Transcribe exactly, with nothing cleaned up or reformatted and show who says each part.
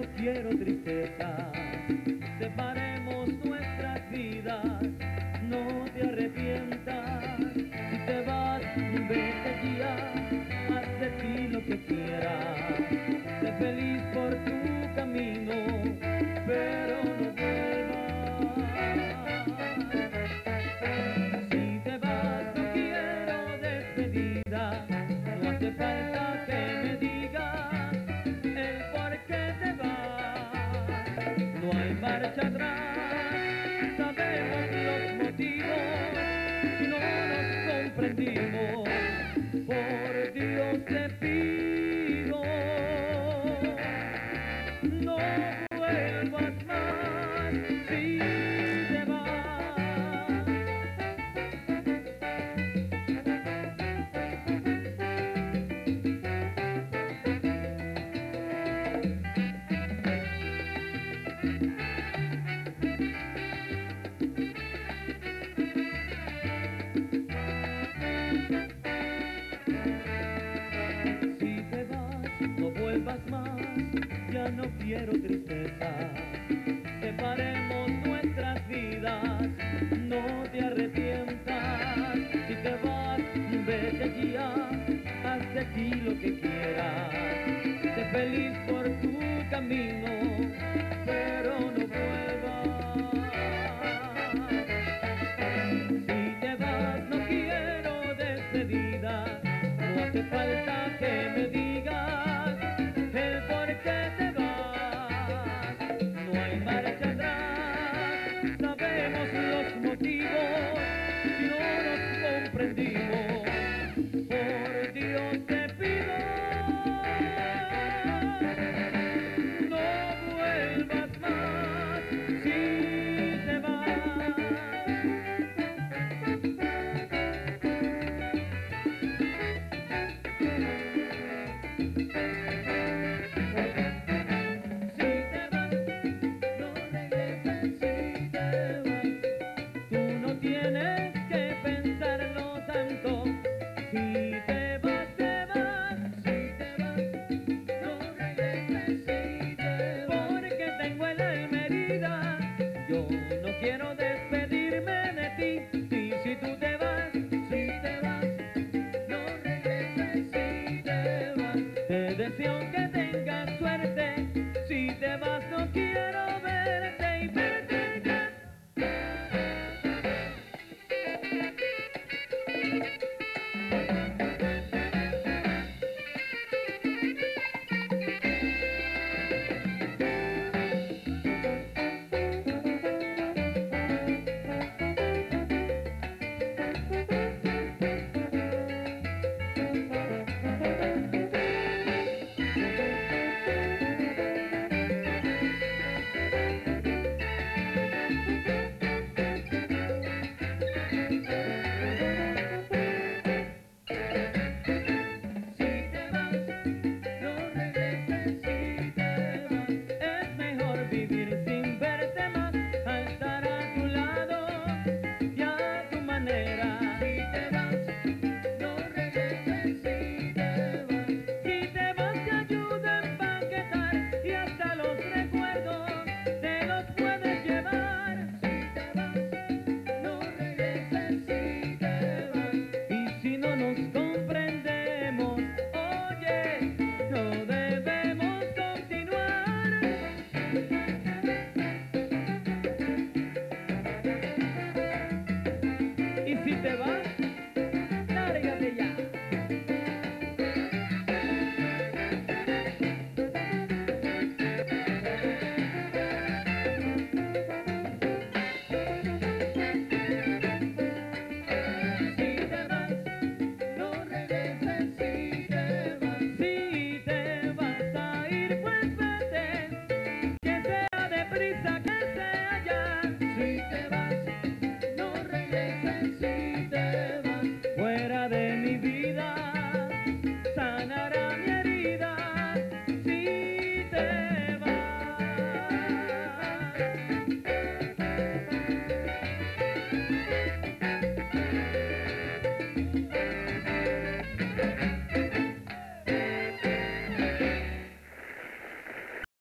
Speaker 1: quiero tristeza. Separemos nuestras vidas, no te arrepientas. Si te vas, vete ya, haz de ti lo que quieras. Sé feliz por tu camino, pero no vuelvas. Si te vas, no quiero despedida, no hace falta que me digas el por qué te vas. No hay marcha atrás, sabemos los motivos, no nos comprendimos, por Dios te pido, no vuelvas más si te vas. Si te vas, no vuelvas más, ya no quiero tristeza. Separemos nuestras vidas, no te arrepientas. Si te vas, vete ya, haz de ti lo que quieras. Sé feliz por tu camino, pero no vuelvas. Si te vas, no quiero despedida, no hace falta